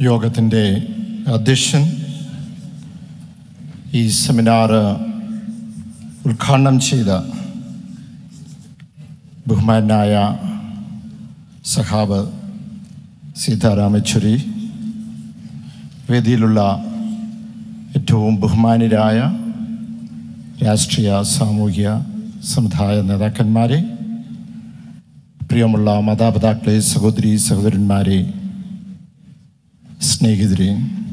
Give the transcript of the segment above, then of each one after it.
യോഗത്തിൻ്റെ അധ്യക്ഷൻ, ഈ സെമിനാർ ഉദ്ഘാടനം ചെയ്ത ബഹുമാനായ സഖാവ് സീതാറാം യെച്ചൂരി, വേദിയിലുള്ള ഏറ്റവും ബഹുമാന്യരായ രാഷ്ട്രീയ സാമൂഹിക സമുദായ നേതാക്കന്മാരെ, പ്രിയമുള്ള മാതാപിതാക്കളെ, സഹോദരി സഹോദരന്മാരെ, സ്നേഹിതരെ,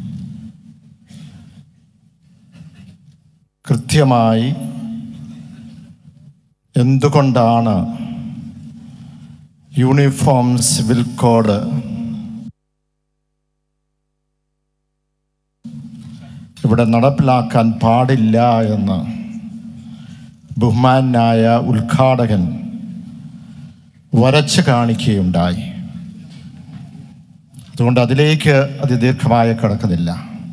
കൃത്യമായി എന്തുകൊണ്ടാണ് യൂണിഫോം സിവിൽ കോഡ് ഇവിടെ നടപ്പിലാക്കാൻ പാടില്ല എന്ന് ബഹുമാനായ ഉദ്ഘാടകൻ വരച്ച് കാണിക്കുകയുണ്ടായി. അതുകൊണ്ട് അതിലേക്ക് അതിദീർഘമായി കിടക്കുന്നില്ല.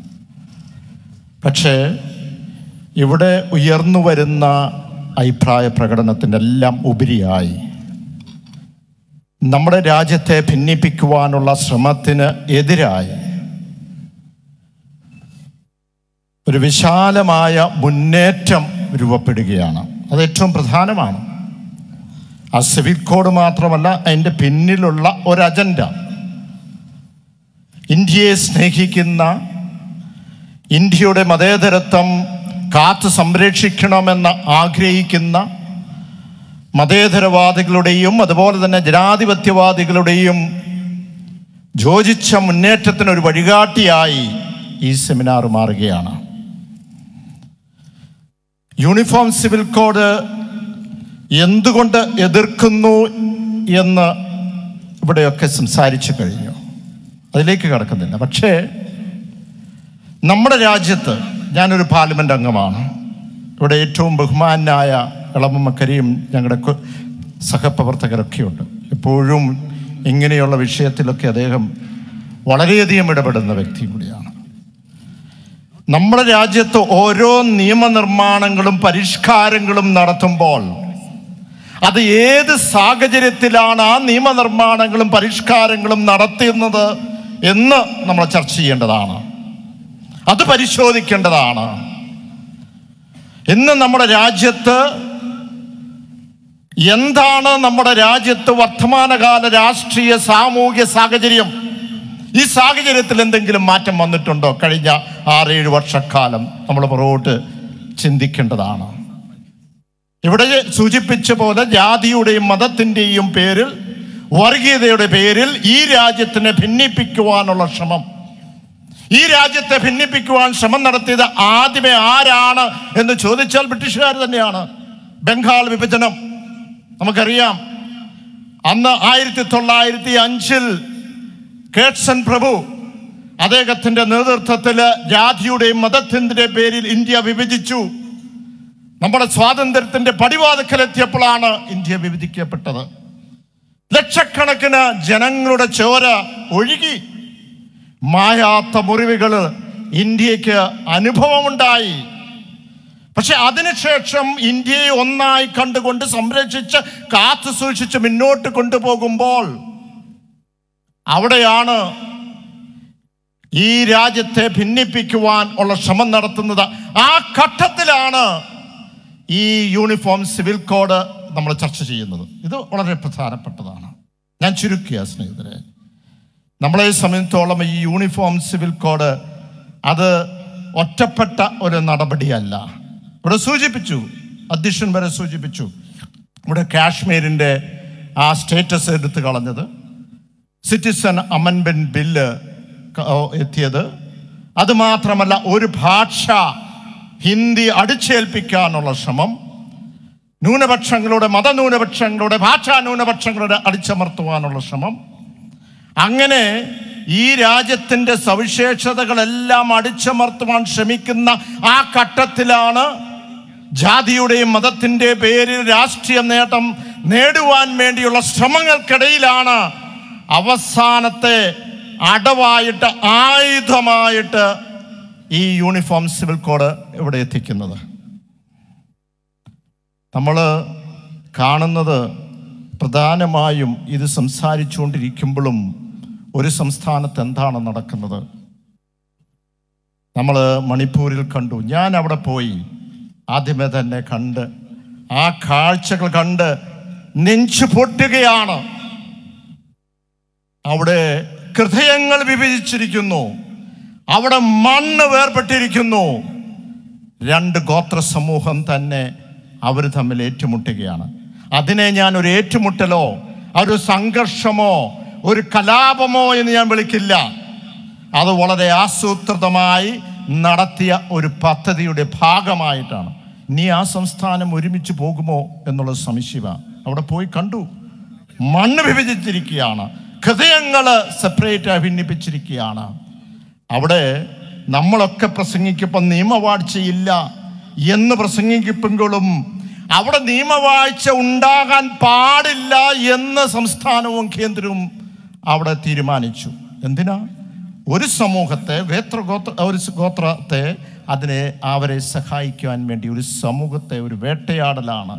പക്ഷേ ഇവിടെ ഉയർന്നു വരുന്ന അഭിപ്രായ പ്രകടനത്തിൻ്റെ എല്ലാം ഉപരിയായി നമ്മുടെ രാജ്യത്തെ ഭിന്നിപ്പിക്കുവാനുള്ള ശ്രമത്തിന് എതിരായി ഒരു വിശാലമായ മുന്നേറ്റം രൂപപ്പെടുകയാണ്. അത് ഏറ്റവും പ്രധാനമാണ്. ആ സിവിൽ കോഡ് മാത്രമല്ല, അതിൻ്റെ പിന്നിലുള്ള ഒരു അജണ്ട, ഇന്ത്യയെ സ്നേഹിക്കുന്ന, ഇന്ത്യയുടെ മതേതരത്വം കാത്തു സംരക്ഷിക്കണമെന്ന് ആഗ്രഹിക്കുന്ന മതേതരവാദികളുടെയും അതുപോലെ തന്നെ ജനാധിപത്യവാദികളുടെയും യോജിച്ച മുന്നേറ്റത്തിനൊരു വഴികാട്ടിയായി ഈ സെമിനാർ മാറുകയാണ്. യൂണിഫോം സിവിൽ കോഡ് എന്തുകൊണ്ട് എതിർക്കുന്നു എന്ന് ഇവിടെയൊക്കെ സംസാരിച്ചു കഴിഞ്ഞു. അതിലേക്ക് കടക്കുന്നില്ല. പക്ഷേ നമ്മുടെ രാജ്യത്ത്, ഞാനൊരു പാർലമെൻറ്റ് അംഗമാണ്, ഇവിടെ ഏറ്റവും ബഹുമാനായ ഇളമമ്മ കരീം, ഞങ്ങളുടെ സഹപ്രവർത്തകരൊക്കെയുണ്ട്. എപ്പോഴും ഇങ്ങനെയുള്ള വിഷയത്തിലൊക്കെ അദ്ദേഹം വളരെയധികം ഇടപെടുന്ന വ്യക്തി കൂടിയാണ്. നമ്മുടെ രാജ്യത്ത് ഓരോ നിയമനിർമ്മാണങ്ങളും പരിഷ്കാരങ്ങളും നടത്തുമ്പോൾ അത് ഏത് സാഹചര്യത്തിലാണ് ആ നിയമനിർമ്മാണങ്ങളും പരിഷ്കാരങ്ങളും നടത്തുന്നത് എന്ന് നമ്മൾ ചർച്ച ചെയ്യേണ്ടതാണ്. അത് പരിശോധിക്കേണ്ടതാണ്. ഇന്ന് നമ്മുടെ രാജ്യത്ത് എന്താണ് നമ്മുടെ രാജ്യത്ത് വർത്തമാനകാല രാഷ്ട്രീയ സാമൂഹ്യ സാഹചര്യം? ഈ സാഹചര്യത്തിൽ എന്തെങ്കിലും മാറ്റം വന്നിട്ടുണ്ടോ? കഴിഞ്ഞ 6-7 വർഷക്കാലം നമ്മൾ പുറകോട്ട് ചിന്തിക്കേണ്ടതാണ്. ഇവിടെ സൂചിപ്പിച്ച പോലെ ജാതിയുടെയും മതത്തിൻ്റെയും പേരിൽ, വർഗീയതയുടെ പേരിൽ ഈ രാജ്യത്തിനെ ഭിന്നിപ്പിക്കുവാനുള്ള ശ്രമം, ഈ രാജ്യത്തെ ഭിന്നിപ്പിക്കുവാൻ ശ്രമം നടത്തിയത് ആദ്യമേ ആരാണ് എന്ന് ചോദിച്ചാൽ ബ്രിട്ടീഷുകാർ തന്നെയാണ്. ബംഗാൾ വിഭജനം നമുക്കറിയാം. അന്ന് 1905 കേട്സൺ പ്രഭു, അദ്ദേഹത്തിൻ്റെ നേതൃത്വത്തിൽ ജാതിയുടെയും മതത്തിൻ്റെ പേരിൽ ഇന്ത്യ വിഭജിച്ചു. നമ്മുടെ സ്വാതന്ത്ര്യത്തിൻ്റെ പടിവാതിക്കലെത്തിയപ്പോഴാണ് ഇന്ത്യ വിഭജിക്കപ്പെട്ടത്. ലക്ഷക്കണക്കിന് ജനങ്ങളുടെ ചോര ഒഴുകി, മായാത്ത മുറിവുകൾ ഇന്ത്യക്ക് അനുഭവമുണ്ടായി. പക്ഷെ അതിനുശേഷം ഇന്ത്യയെ ഒന്നായി കണ്ടുകൊണ്ട് സംരക്ഷിച്ച് കാത്തു സൂക്ഷിച്ച് മുന്നോട്ട് കൊണ്ടുപോകുമ്പോൾ അവിടെയാണ് ഈ രാജ്യത്തെ ഭിന്നിപ്പിക്കുവാൻ ഉള്ള ശ്രമം നടത്തുന്നത്. ആ ഘട്ടത്തിലാണ് ഈ യൂണിഫോം സിവിൽ കോഡ് നമ്മൾ ചർച്ച ചെയ്യുന്നത്. ഇത് വളരെ പ്രധാനപ്പെട്ടതാണ്. ഞാൻ ചുരുക്കിയ സ്നേഹിതരെ, നമ്മളെ സംബന്ധിച്ചോളം ഈ യൂണിഫോം സിവിൽ കോഡ് അത് ഒറ്റപ്പെട്ട ഒരു നടപടിയല്ല. ഇവിടെ സൂചിപ്പിച്ചു, അധ്യക്ഷൻ വരെ സൂചിപ്പിച്ചു, ഇവിടെ കാശ്മീരിൻ്റെ ആ സ്റ്റേറ്റസ് എടുത്തു കളഞ്ഞത്, സിറ്റിസൺ അമെൻമെൻറ്റ് ബില്ല് എത്തിയത്, അതുമാത്രമല്ല ഒരു ഭാഷ ഹിന്ദി അടിച്ചേൽപ്പിക്കാനുള്ള ശ്രമം, ന്യൂനപക്ഷങ്ങളുടെ, മതന്യൂനപക്ഷങ്ങളുടെ, ഭാഷാ ന്യൂനപക്ഷങ്ങളുടെ അടിച്ചമർത്തുവാനുള്ള ശ്രമം. അങ്ങനെ ഈ രാജ്യത്തിൻ്റെ സവിശേഷതകളെല്ലാം അടിച്ചമർത്തുവാൻ ശ്രമിക്കുന്ന ആ ഘട്ടത്തിലാണ് ജാതിയുടെയും മതത്തിൻ്റെ പേരിൽ രാഷ്ട്രീയ നേട്ടം നേടുവാൻ വേണ്ടിയുള്ള ശ്രമങ്ങൾക്കിടയിലാണ് അവസാനത്തെ അടവായിട്ട്, ആയുധമായിട്ട് ഈ യൂണിഫോം സിവിൽ കോഡ് ഇവിടെ എത്തിക്കുന്നത്. നമ്മൾ കാണുന്നത് പ്രധാനമായും ഇത് സംസാരിച്ചുകൊണ്ടിരിക്കുമ്പോഴും ഒരു സംസ്ഥാനത്ത് എന്താണ് നടക്കുന്നത്? നമ്മൾ മണിപ്പൂരിൽ കണ്ടു. ഞാൻ അവിടെ പോയി ആദ്യമേ തന്നെ കണ്ട് ആ കാഴ്ചകൾ കണ്ട് നെഞ്ചു പൊട്ടുകയാണ്. അവിടെ ഹൃദയങ്ങൾ വിഭജിച്ചിരിക്കുന്നു, അവിടെ മണ്ണ് വേർപെട്ടിരിക്കുന്നു. രണ്ട് ഗോത്ര സമൂഹം തന്നെ അവർ തമ്മിൽ ഏറ്റുമുട്ടുകയാണ്. അതിനെ ഞാൻ ഒരു ഏറ്റുമുട്ടലോ ഒരു സംഘർഷമോ ഒരു കലാപമോ എന്ന് ഞാൻ വിളിക്കില്ല. അത് വളരെ ആസൂത്രിതമായി നടത്തിയ ഒരു പദ്ധതിയുടെ ഭാഗമായിട്ടാണ്. നീ ആ സംസ്ഥാനം ഒരുമിച്ച് പോകുമോ എന്നുള്ളത് സംശയമാണ്. അവിടെ പോയി കണ്ടു, മണ്ണ് വിഭജിച്ചിരിക്കുകയാണ്, ഹൃദയങ്ങൾ സെപ്പറേറ്റായി ഭിന്നിപ്പിച്ചിരിക്കുകയാണ്. അവിടെ നമ്മളൊക്കെ പ്രസംഗിക്കുമ്പോൾ നിയമവാഴ്ചയില്ല എന്ന് പ്രസംഗിക്കുമ്പോഴും അവിടെ നിയമവാഴ്ച ഉണ്ടാകാൻ പാടില്ല എന്ന് സംസ്ഥാനവും കേന്ദ്രവും അവിടെ തീരുമാനിച്ചു. എന്തിനാ? ഒരു സമൂഹത്തെ ഒരു ഗോത്രത്തെ അവരെ സഹായിക്കുവാൻ വേണ്ടി ഒരു സമൂഹത്തെ ഒരു വേട്ടയാടലാണ്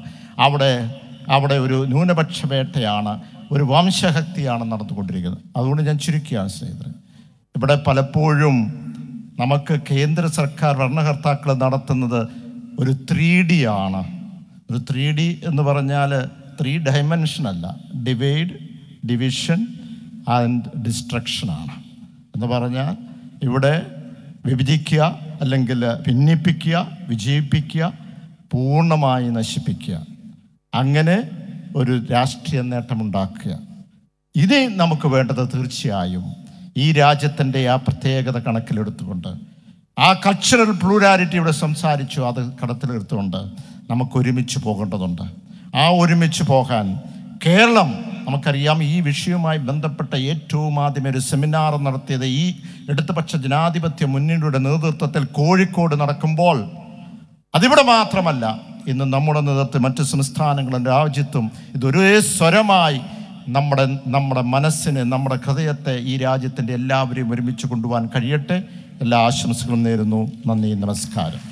അവിടെ ഒരു ന്യൂനപക്ഷ വേട്ടയാണ്, ഒരു വംശഹത്യയാണ് നടന്നുകൊണ്ടിരിക്കുന്നത്. അതുകൊണ്ട് ഞാൻ ചുരുക്കിയാണ് സ്നേഹിതരെ, ഇവിടെ പലപ്പോഴും നമുക്ക് കേന്ദ്ര സർക്കാർ ഭരണകർത്താക്കൾ നടത്തുന്നത് ഒരു 3D ആണ്. ഒരു 3D എന്ന് പറഞ്ഞാൽ 3 ഡയമെൻഷനല്ല, ഡിവൈഡ്, ഡിവിഷൻ ആൻഡ് ഡിസ്ട്രക്ഷനാണ്. എന്ന് പറഞ്ഞാൽ ഇവിടെ വിഭജിക്കുക, അല്ലെങ്കിൽ ഭിന്നിപ്പിക്കുക, വിജയിപ്പിക്കുക, പൂർണ്ണമായി നശിപ്പിക്കുക, അങ്ങനെ ഒരു രാഷ്ട്രീയ നേട്ടമുണ്ടാക്കുക. ഇത് നമുക്ക് വേണ്ടത് തീർച്ചയായും ഈ രാജ്യത്തിൻ്റെ ആ പ്രത്യേകത കണക്കിലെടുത്തുകൊണ്ട്, ആ കൾച്ചറൽ പ്ലൂരാലിറ്റി ഇവിടെ സംസാരിച്ചു, അത് കണക്കിലെടുത്തുകൊണ്ട് നമുക്ക് ഒരുമിച്ച് പോകേണ്ടതുണ്ട്. ആ ഒരുമിച്ച് പോകാൻ കേരളം, നമുക്കറിയാം, ഈ വിഷയവുമായി ബന്ധപ്പെട്ട ഏറ്റവും ആദ്യമേ ഒരു സെമിനാർ നടത്തിയത് ഈ ഇടതുപക്ഷ ജനാധിപത്യ മുന്നണിയുടെ നേതൃത്വത്തിൽ കോഴിക്കോട് നടക്കുമ്പോൾ അതിവിടെ മാത്രമല്ല, ഇന്ന് നമ്മുടെ നേതൃത്വം മറ്റ് സംസ്ഥാനങ്ങളും രാജ്യത്തും ഇതൊരേ സ്വരമായി നമ്മുടെ മനസ്സിനെ, നമ്മുടെ ഹൃദയത്തെ, ഈ രാജ്യത്തിൻ്റെ എല്ലാവരെയും ഒരുമിച്ച് കൊണ്ടുപോകാൻ കഴിയട്ടെ. എല്ലാ ആശംസകളും നേരുന്നു. നന്ദി, നമസ്കാരം.